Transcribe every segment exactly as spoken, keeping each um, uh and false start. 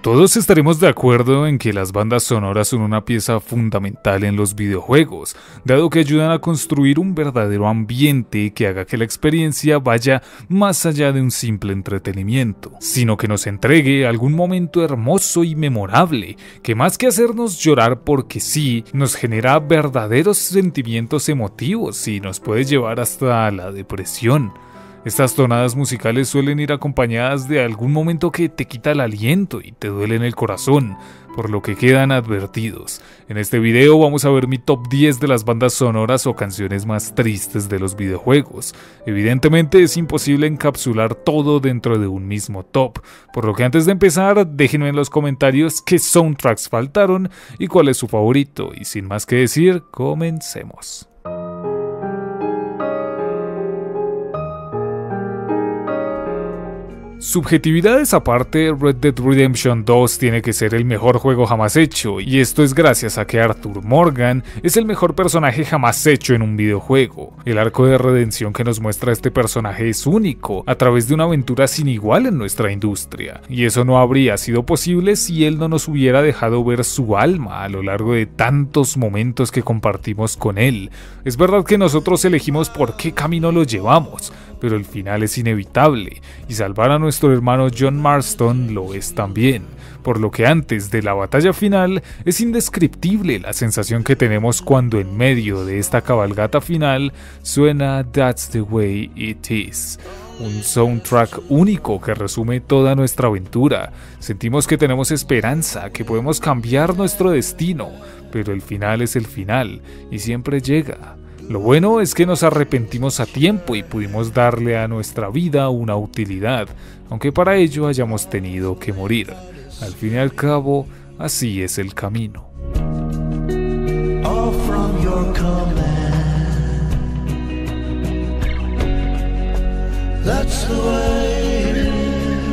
Todos estaremos de acuerdo en que las bandas sonoras son una pieza fundamental en los videojuegos, dado que ayudan a construir un verdadero ambiente que haga que la experiencia vaya más allá de un simple entretenimiento, sino que nos entregue algún momento hermoso y memorable, que más que hacernos llorar porque sí, nos genera verdaderos sentimientos emotivos y nos puede llevar hasta la depresión. Estas tonadas musicales suelen ir acompañadas de algún momento que te quita el aliento y te duele en el corazón, por lo que quedan advertidos. En este video vamos a ver mi top diez de las bandas sonoras o canciones más tristes de los videojuegos. Evidentemente es imposible encapsular todo dentro de un mismo top, por lo que antes de empezar déjenme en los comentarios qué soundtracks faltaron y cuál es su favorito, y sin más que decir, comencemos. Subjetividades aparte, Red Dead Redemption dos tiene que ser el mejor juego jamás hecho, y esto es gracias a que Arthur Morgan es el mejor personaje jamás hecho en un videojuego. El arco de redención que nos muestra este personaje es único, a través de una aventura sin igual en nuestra industria, y eso no habría sido posible si él no nos hubiera dejado ver su alma a lo largo de tantos momentos que compartimos con él. Es verdad que nosotros elegimos por qué camino lo llevamos, pero el final es inevitable, y salvar a nuestro hermano John Marston lo es también, por lo que antes de la batalla final es indescriptible la sensación que tenemos cuando en medio de esta cabalgata final suena That's the Way It Is. Un soundtrack único que resume toda nuestra aventura. Sentimos que tenemos esperanza, que podemos cambiar nuestro destino, pero el final es el final, y siempre llega. Lo bueno es que nos arrepentimos a tiempo y pudimos darle a nuestra vida una utilidad, aunque para ello hayamos tenido que morir. Al fin y al cabo, así es el camino. All from your command. That's the way it is.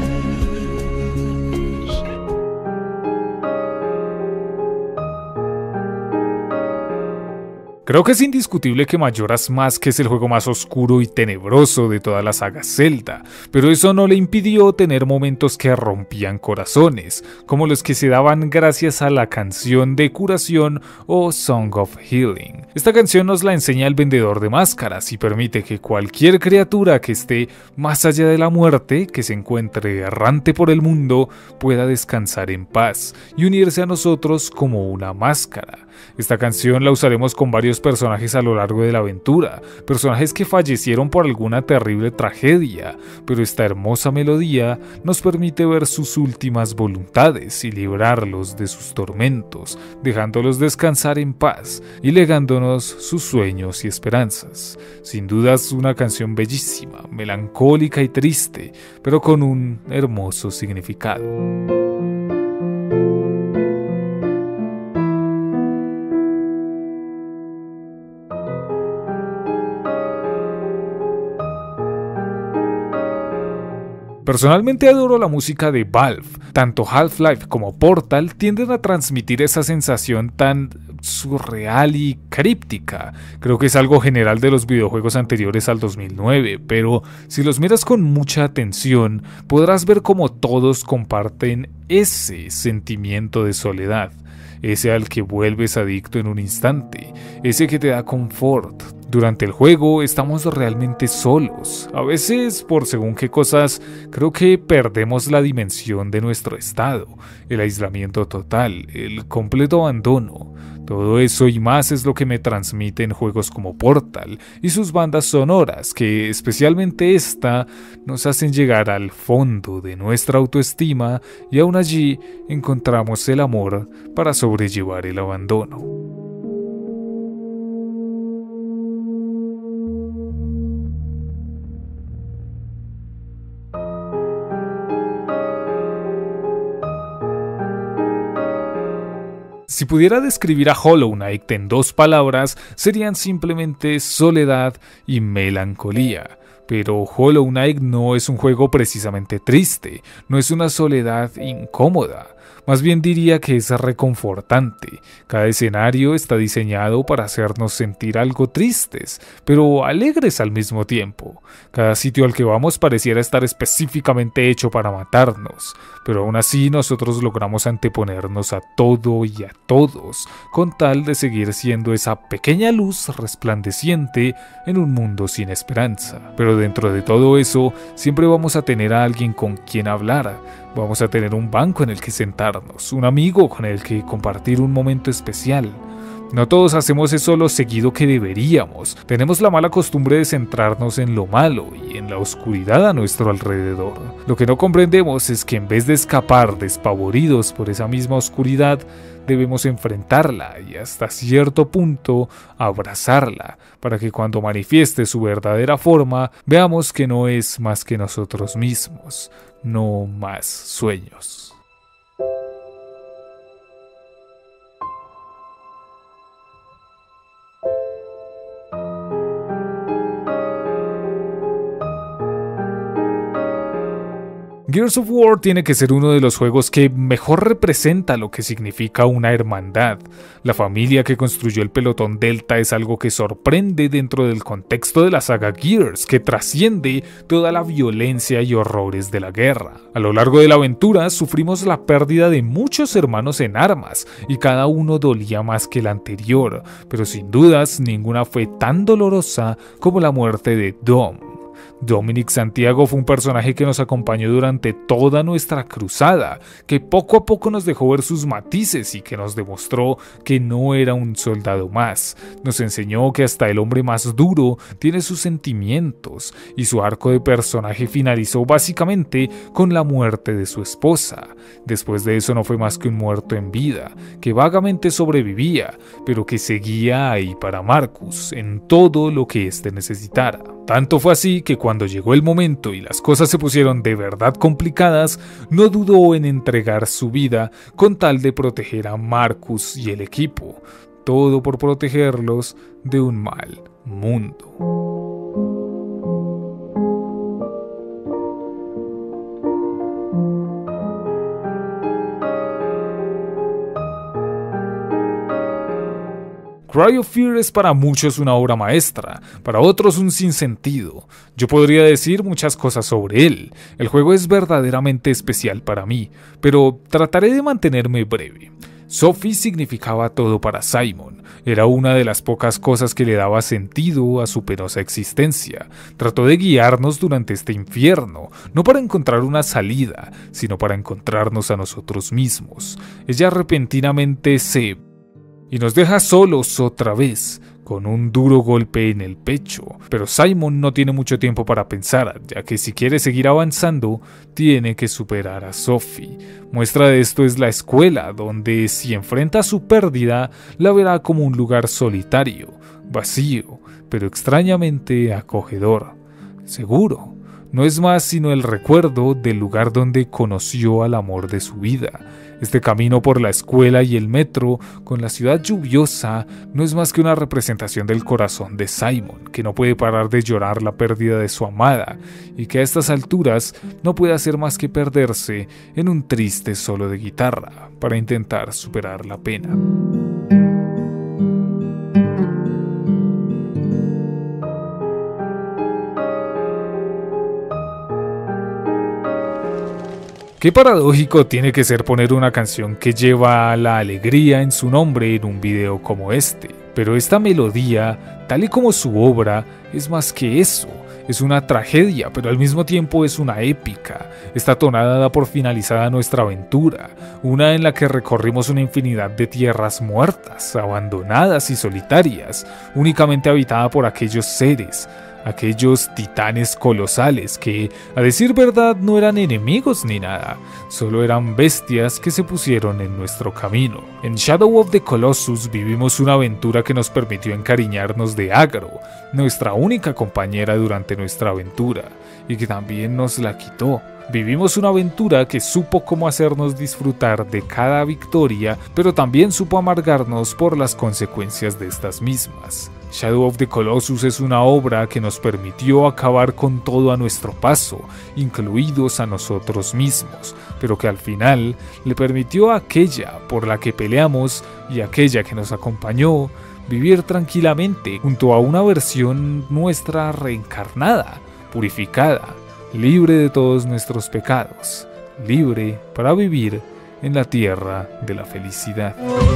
Creo que es indiscutible que Majora's Mask es el juego más oscuro y tenebroso de toda la saga Zelda, pero eso no le impidió tener momentos que rompían corazones, como los que se daban gracias a la canción de curación o Song of Healing. Esta canción nos la enseña el vendedor de máscaras y permite que cualquier criatura que esté más allá de la muerte, que se encuentre errante por el mundo, pueda descansar en paz y unirse a nosotros como una máscara. Esta canción la usaremos con varios personajes a lo largo de la aventura, personajes que fallecieron por alguna terrible tragedia, pero esta hermosa melodía nos permite ver sus últimas voluntades y librarlos de sus tormentos, dejándolos descansar en paz y legándonos sus sueños y esperanzas. Sin dudas una canción bellísima, melancólica y triste, pero con un hermoso significado. Personalmente adoro la música de Valve. Tanto Half-Life como Portal tienden a transmitir esa sensación tan surreal y críptica. Creo que es algo general de los videojuegos anteriores al dos mil nueve, pero si los miras con mucha atención, podrás ver cómo todos comparten ese sentimiento de soledad, ese al que vuelves adicto en un instante, ese que te da confort. Durante el juego estamos realmente solos. A veces, por según qué cosas, creo que perdemos la dimensión de nuestro estado, el aislamiento total, el completo abandono. Todo eso y más es lo que me transmiten juegos como Portal y sus bandas sonoras, que especialmente esta nos hacen llegar al fondo de nuestra autoestima y aún allí encontramos el amor para sobrellevar el abandono. Si pudiera describir a Hollow Knight en dos palabras, serían simplemente soledad y melancolía. Pero Hollow Knight no es un juego precisamente triste, no es una soledad incómoda. Más bien diría que es reconfortante. Cada escenario está diseñado para hacernos sentir algo tristes, pero alegres al mismo tiempo. Cada sitio al que vamos pareciera estar específicamente hecho para matarnos, pero aún así nosotros logramos anteponernos a todo y a todos, con tal de seguir siendo esa pequeña luz resplandeciente en un mundo sin esperanza. Pero dentro de todo eso, siempre vamos a tener a alguien con quien hablar. Vamos a tener un banco en el que sentarnos, un amigo con el que compartir un momento especial. No todos hacemos eso lo seguido que deberíamos. Tenemos la mala costumbre de centrarnos en lo malo y en la oscuridad a nuestro alrededor. Lo que no comprendemos es que en vez de escapar despavoridos por esa misma oscuridad, debemos enfrentarla y hasta cierto punto abrazarla, para que cuando manifieste su verdadera forma, veamos que no es más que nosotros mismos, no más sueños. Gears of War tiene que ser uno de los juegos que mejor representa lo que significa una hermandad. La familia que construyó el pelotón Delta es algo que sorprende dentro del contexto de la saga Gears, que trasciende toda la violencia y horrores de la guerra. A lo largo de la aventura sufrimos la pérdida de muchos hermanos en armas, y cada uno dolía más que el anterior, pero sin dudas ninguna fue tan dolorosa como la muerte de Dom. Dominic Santiago fue un personaje que nos acompañó durante toda nuestra cruzada, que poco a poco nos dejó ver sus matices y que nos demostró que no era un soldado más. Nos enseñó que hasta el hombre más duro tiene sus sentimientos, y su arco de personaje finalizó básicamente con la muerte de su esposa. Después de eso no fue más que un muerto en vida, que vagamente sobrevivía, pero que seguía ahí para Marcus en todo lo que éste necesitara. Tanto fue así que cuando llegó el momento y las cosas se pusieron de verdad complicadas, no dudó en entregar su vida con tal de proteger a Marcus y el equipo, todo por protegerlos de un mal mundo. Cry of Fear es para muchos una obra maestra, para otros un sinsentido. Yo podría decir muchas cosas sobre él. El juego es verdaderamente especial para mí, pero trataré de mantenerme breve. Sophie significaba todo para Simon. Era una de las pocas cosas que le daba sentido a su penosa existencia. Trató de guiarnos durante este infierno, no para encontrar una salida, sino para encontrarnos a nosotros mismos. Ella repentinamente se... y nos deja solos otra vez, con un duro golpe en el pecho. Pero Simon no tiene mucho tiempo para pensar, ya que si quiere seguir avanzando, tiene que superar a Sophie. Muestra de esto es la escuela, donde si enfrenta su pérdida, la verá como un lugar solitario, vacío, pero extrañamente acogedor. Seguro, no es más sino el recuerdo del lugar donde conoció al amor de su vida. Este camino por la escuela y el metro, con la ciudad lluviosa, no es más que una representación del corazón de Simon, que no puede parar de llorar la pérdida de su amada, y que a estas alturas no puede hacer más que perderse en un triste solo de guitarra, para intentar superar la pena. Qué paradójico tiene que ser poner una canción que lleva la alegría en su nombre en un video como este. Pero esta melodía, tal y como su obra, es más que eso. Es una tragedia, pero al mismo tiempo es una épica. Esta tonada da por finalizada nuestra aventura, una en la que recorrimos una infinidad de tierras muertas, abandonadas y solitarias, únicamente habitada por aquellos seres, aquellos titanes colosales que, a decir verdad, no eran enemigos ni nada, solo eran bestias que se pusieron en nuestro camino. En Shadow of the Colossus vivimos una aventura que nos permitió encariñarnos de Agro, nuestra única compañera durante nuestra aventura, y que también nos la quitó. Vivimos una aventura que supo cómo hacernos disfrutar de cada victoria, pero también supo amargarnos por las consecuencias de estas mismas. Shadow of the Colossus es una obra que nos permitió acabar con todo a nuestro paso, incluidos a nosotros mismos, pero que al final le permitió a aquella por la que peleamos y aquella que nos acompañó vivir tranquilamente junto a una versión nuestra reencarnada, purificada, libre de todos nuestros pecados, libre para vivir en la tierra de la felicidad.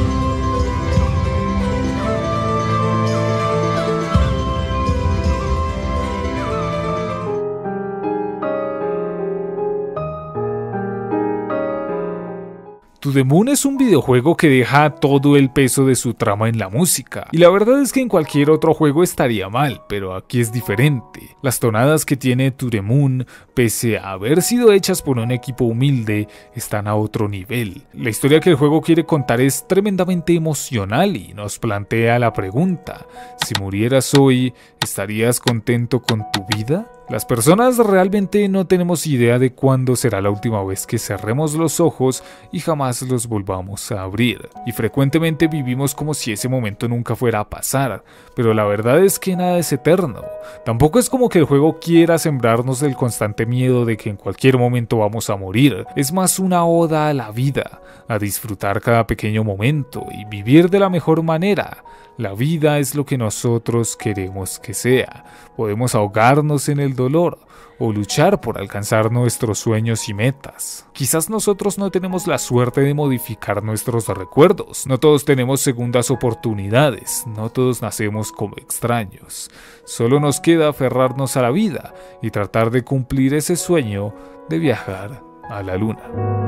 To the Moon es un videojuego que deja todo el peso de su trama en la música, y la verdad es que en cualquier otro juego estaría mal, pero aquí es diferente. Las tonadas que tiene To the Moon, pese a haber sido hechas por un equipo humilde, están a otro nivel. La historia que el juego quiere contar es tremendamente emocional y nos plantea la pregunta: si murieras hoy, ¿estarías contento con tu vida? Las personas realmente no tenemos idea de cuándo será la última vez que cerremos los ojos y jamás los volvamos a abrir. Y frecuentemente vivimos como si ese momento nunca fuera a pasar, pero la verdad es que nada es eterno. Tampoco es como que el juego quiera sembrarnos el constante miedo de que en cualquier momento vamos a morir. Es más una oda a la vida, a disfrutar cada pequeño momento y vivir de la mejor manera. La vida es lo que nosotros queremos que sea. Podemos ahogarnos en el dolor o luchar por alcanzar nuestros sueños y metas. Quizás nosotros no tenemos la suerte de modificar nuestros recuerdos. No todos tenemos segundas oportunidades. No todos nacemos como extraños. Solo nos queda aferrarnos a la vida y tratar de cumplir ese sueño de viajar a la luna.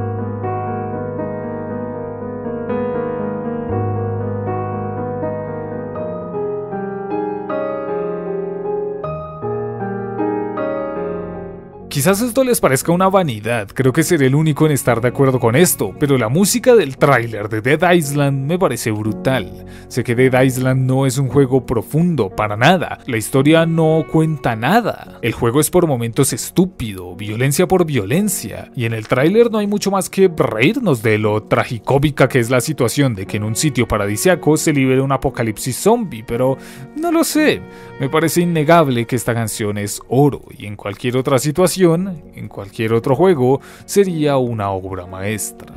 Quizás esto les parezca una vanidad, creo que seré el único en estar de acuerdo con esto, pero la música del tráiler de Dead Island me parece brutal. Sé que Dead Island no es un juego profundo, para nada, la historia no cuenta nada. El juego es por momentos estúpido, violencia por violencia, y en el tráiler no hay mucho más que reírnos de lo tragicómica que es la situación de que en un sitio paradisíaco se libere un apocalipsis zombie, pero no lo sé, me parece innegable que esta canción es oro, y en cualquier otra situación, en cualquier otro juego, sería una obra maestra.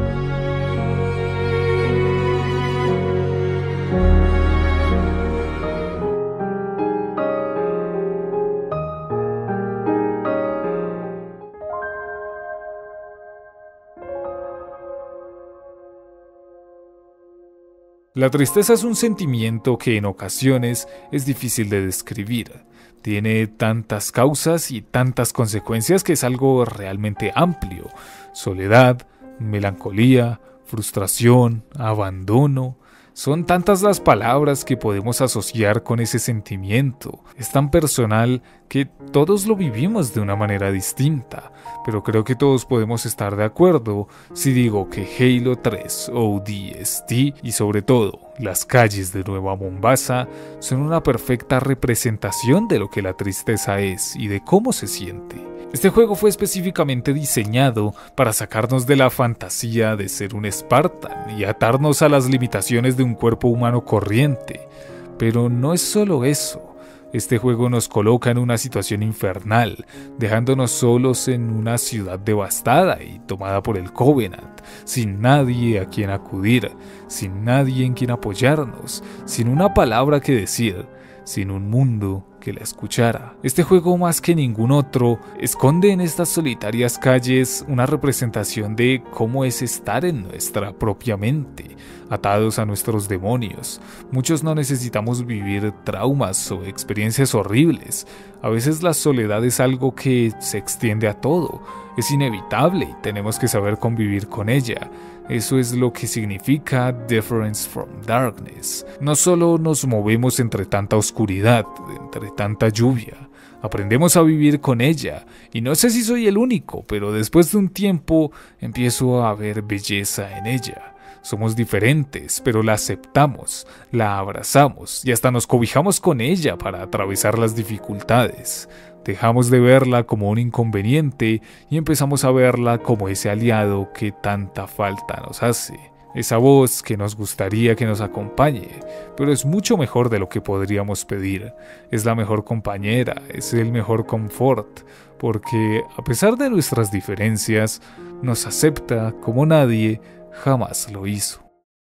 La tristeza es un sentimiento que en ocasiones es difícil de describir. Tiene tantas causas y tantas consecuencias que es algo realmente amplio. Soledad, melancolía, frustración, abandono. Son tantas las palabras que podemos asociar con ese sentimiento. Es tan personal que todos lo vivimos de una manera distinta, pero creo que todos podemos estar de acuerdo si digo que Halo tres, O D S T y sobre todo las calles de Nueva Mombasa son una perfecta representación de lo que la tristeza es y de cómo se siente. Este juego fue específicamente diseñado para sacarnos de la fantasía de ser un Spartan y atarnos a las limitaciones de un cuerpo humano corriente. Pero no es solo eso. Este juego nos coloca en una situación infernal, dejándonos solos en una ciudad devastada y tomada por el Covenant, sin nadie a quien acudir, sin nadie en quien apoyarnos, sin una palabra que decir, sin un mundo que la escuchara. Este juego, más que ningún otro, esconde en estas solitarias calles una representación de cómo es estar en nuestra propia mente, atados a nuestros demonios. Muchos no necesitamos vivir traumas o experiencias horribles. A veces la soledad es algo que se extiende a todo, es inevitable y tenemos que saber convivir con ella. Eso es lo que significa Difference from Darkness. No solo nos movemos entre tanta oscuridad, entre tanta lluvia, aprendemos a vivir con ella, y no sé si soy el único, pero después de un tiempo empiezo a ver belleza en ella. Somos diferentes, pero la aceptamos, la abrazamos y hasta nos cobijamos con ella para atravesar las dificultades. Dejamos de verla como un inconveniente y empezamos a verla como ese aliado que tanta falta nos hace. esa voz que nos gustaría que nos acompañe, pero es mucho mejor de lo que podríamos pedir. Es la mejor compañera, es el mejor confort, porque a pesar de nuestras diferencias, nos acepta como nadie jamás lo hizo.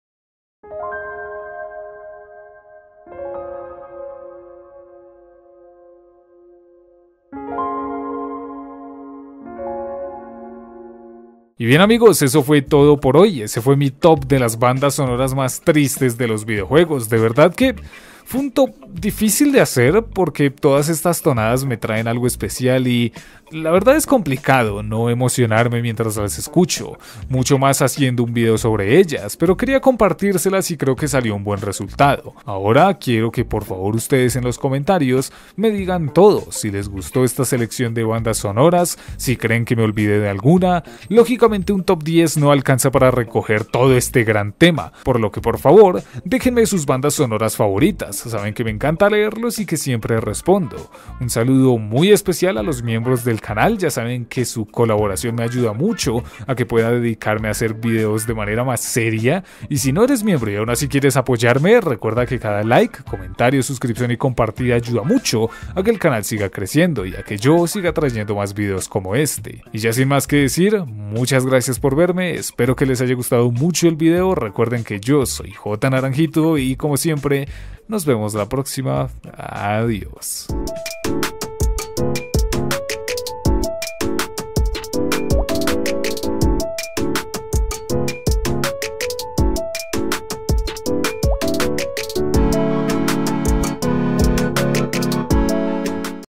Y bien amigos, eso fue todo por hoy. Ese fue mi top de las bandas sonoras más tristes de los videojuegos. De verdad que fue un top difícil de hacer porque todas estas tonadas me traen algo especial y la verdad es complicado no emocionarme mientras las escucho, mucho más haciendo un video sobre ellas, pero quería compartírselas y creo que salió un buen resultado. Ahora quiero que por favor ustedes en los comentarios me digan todo, si les gustó esta selección de bandas sonoras, si creen que me olvidé de alguna. Lógicamente un top diez no alcanza para recoger todo este gran tema, por lo que por favor déjenme sus bandas sonoras favoritas, saben que me encanta leerlos y que siempre respondo. Un saludo muy especial a los miembros del canal, ya saben que su colaboración me ayuda mucho a que pueda dedicarme a hacer videos de manera más seria, y si no eres miembro y aún así quieres apoyarme, recuerda que cada like, comentario, suscripción y compartida ayuda mucho a que el canal siga creciendo y a que yo siga trayendo más videos como este. Y ya sin más que decir, muchas gracias por verme, espero que les haya gustado mucho el video, recuerden que yo soy J Naranjito y como siempre, nos vemos la próxima, adiós.